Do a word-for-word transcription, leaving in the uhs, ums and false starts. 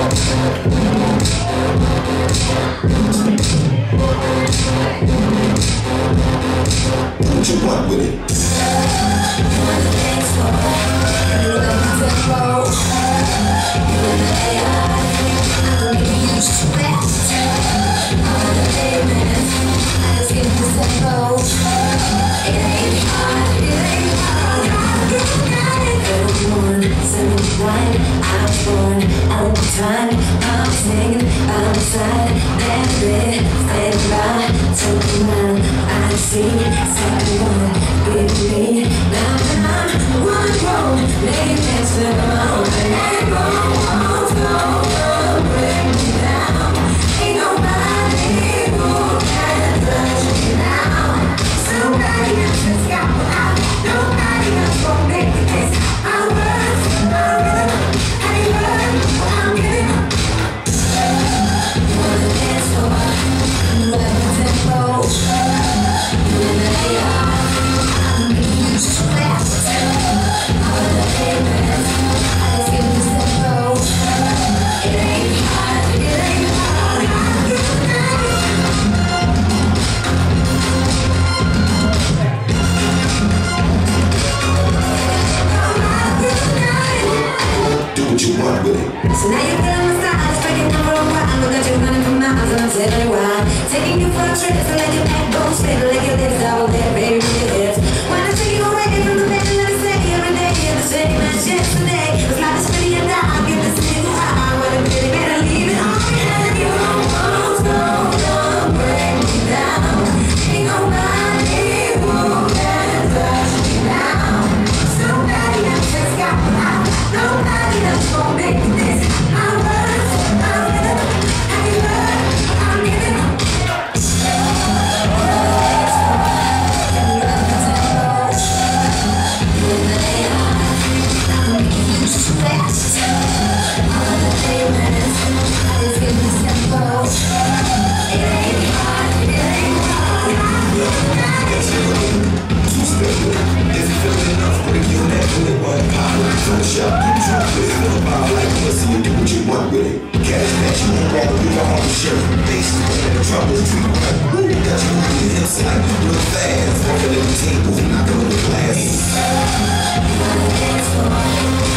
What you want with it? I was born all the time. I'm singing by my side. That red, stand by, something wrong. I see, second one, with me. Now I'm one road, making dance to my own. Ain't no one's gonna bring me down. Ain't nobody who can touch me now. Somebody else has got me out. Nobody else gonna make me this. I was, I rhythm, I learn what I'm giving up. You wanna dance for you have a tempo. You and I are, I'm getting used to fast. All the pavement, I just give this tempo. It ain't hard, it ain't hard, I'm getting Do what you want with it. So now you're feeling my style, it's breaking down for a while. Look at you running for miles and I'm telling you why. Taking you for a trip, so let your backbone spin. Let your legs double there, baby, your hips. When I take you away from the bed, let me say every day you're the same as yesterday. It's like a spinning and down, give this thing a while. When I'm really better leave it on me. And you don't want to gonna break me down. Ain't nobody who can touch me now. Somebody else has got me out. Nobody else gonna make me this. I was, I rhythm, I learn, I'm giving up. I'm getting used to fast. All the payments, I just give this tempo. It ain't hard, it ain't hard. Two-step with it. If you feel enough, break your neck with it. One pop with it. From the shop, get drunk with it. Fill a bottle like pussy and do what you want with it. Cash that you ain't rather be your own shirt. Basic, and the trouble is treat right. Got you moving your hips like real fast. Walking in the tables, knocking on the glass. You wanna dance for